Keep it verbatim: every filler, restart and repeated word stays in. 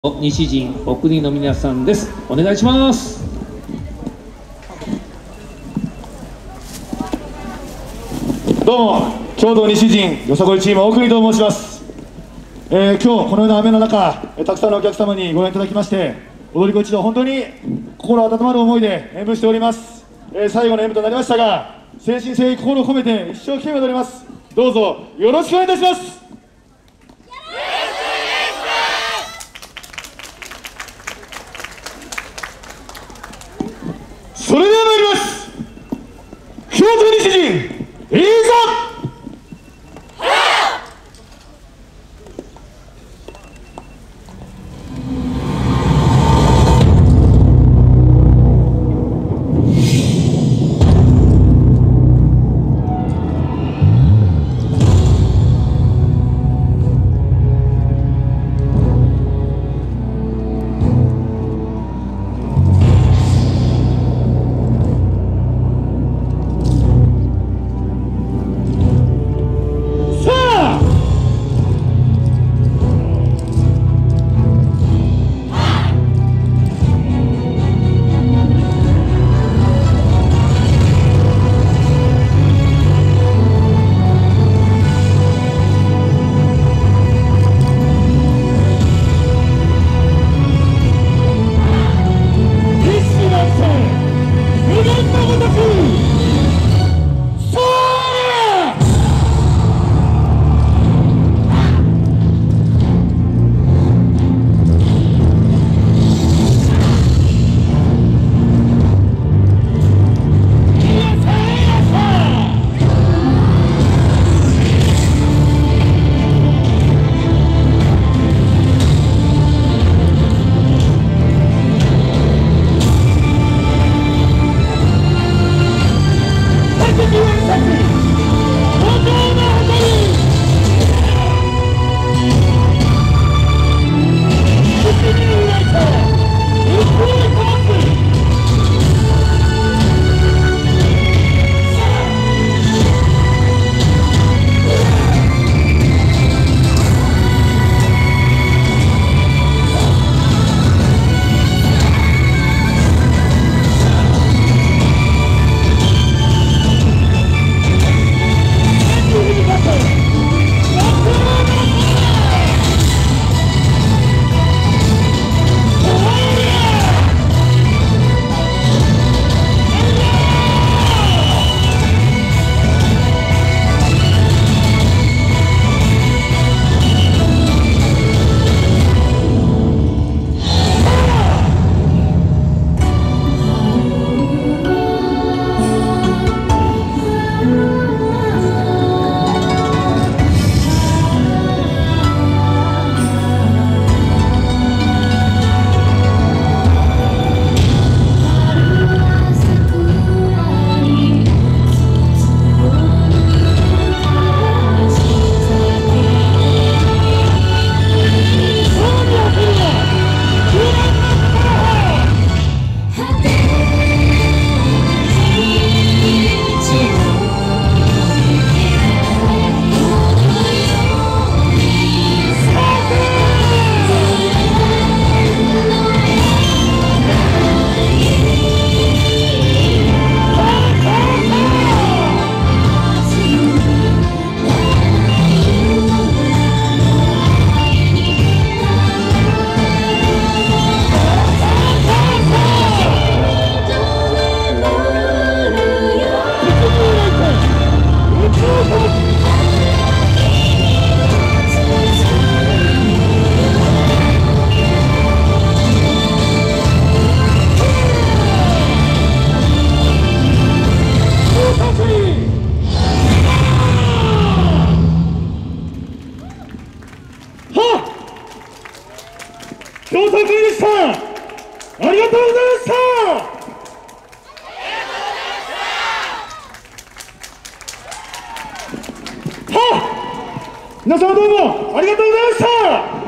西陣お国の皆さんです。お願いします。 どうも、京都西陣よさこいチームお国と申します。えー、今日このような雨の中、たくさんのお客様にご覧いただきまして、踊り子一同本当に心温まる思いで演舞しております。えー、最後の演舞となりましたが、誠心誠意心を込めて一生懸命踊ります。どうぞよろしくお願いいたします。それでは参ります。京都西陣いざ。京都国でした。ありがとうございました。はあ、皆様どうもありがとうございました。